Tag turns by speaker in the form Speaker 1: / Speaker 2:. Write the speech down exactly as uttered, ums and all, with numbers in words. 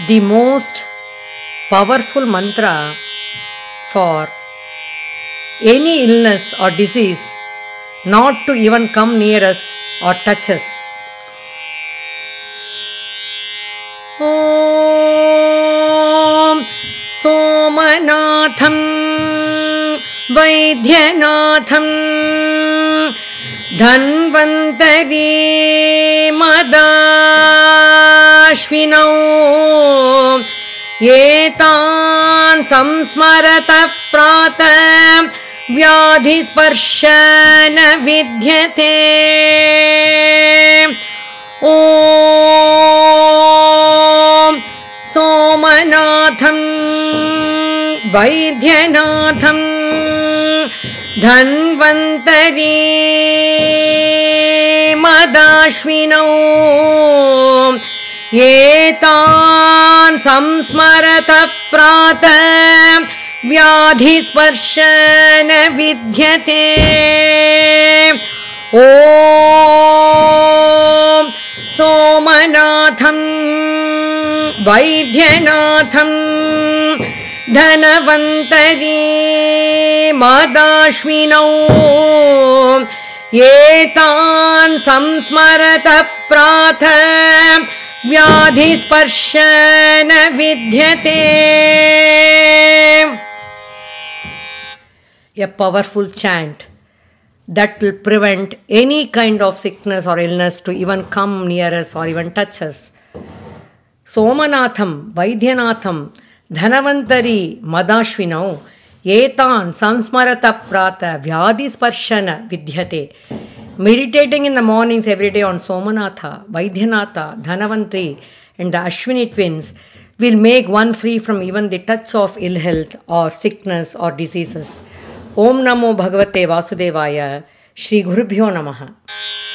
Speaker 1: the most powerful mantra for any illness or disease not to even come near us or touch us. Om Somanatham Vaidhyanatham dhanvaṃtarimadhāśvinau etān saṃsmarataḥ prātaḥ vyādhiḥ sparśa na vidyate. Om Somanatham Vaidhyanatham dhanvaṃtarimadhāśvinau etān saṃsmarataḥ prātaḥ vyādhiḥ sparśa na vidyate. Om Somanatham Vaidhyanatham dhanvaṃtarimadhāśvinau etān saṃsmarataḥ prātaḥ vyādhiḥ sparśa na vidyate. A powerful chant that will prevent any kind of sickness or illness to even come near us or even touch us. Somanatham Vaidhyanatham dhanvaṃtarimadhāśvinau etān saṃsmarataḥ prātaḥ vyādhiḥ sparśa na vidyate. Meditating in the mornings every day on Somanatha, Vaidyanāthaṃ, Dhanvaṃtari and the Ashwini twins will make one free from even the touch of ill health or sickness or diseases. Om Namo Bhagavate Vasudevaya. Shri Gurubhyo Namaha.